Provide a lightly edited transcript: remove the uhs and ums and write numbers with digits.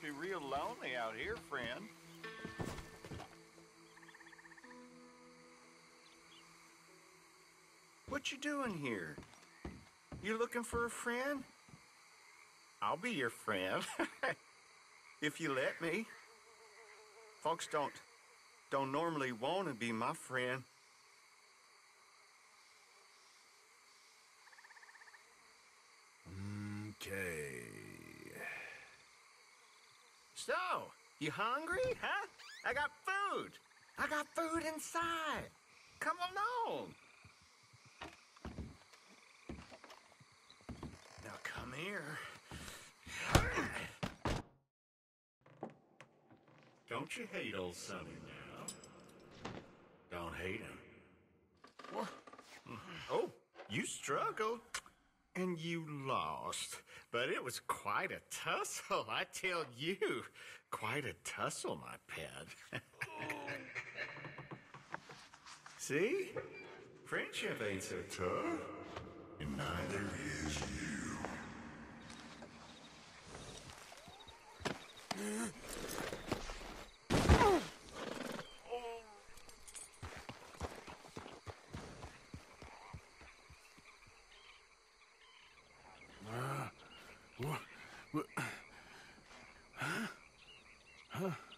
be real lonely out here, friend. What you doing here? You looking for a friend? I'll be your friend. If you let me. Folks don't normally want to be my friend. Okay. So, you hungry, huh? I got food. I got food inside. Come along. Now come here. Don't you hate old Sonny now? Don't hate him. What? Oh, you struggled. And you lost. But it was quite a tussle, I tell you. Quite a tussle, my pet. See? Friendship ain't so tough. And neither is you. What? Huh? Huh?